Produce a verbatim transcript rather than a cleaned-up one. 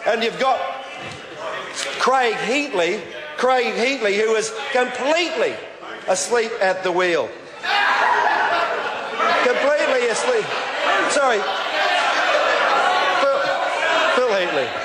And you've got Craig Heatley, Craig Heatley, who is completely asleep at the wheel. Completely asleep. Sorry. Phil, Phil Heatley.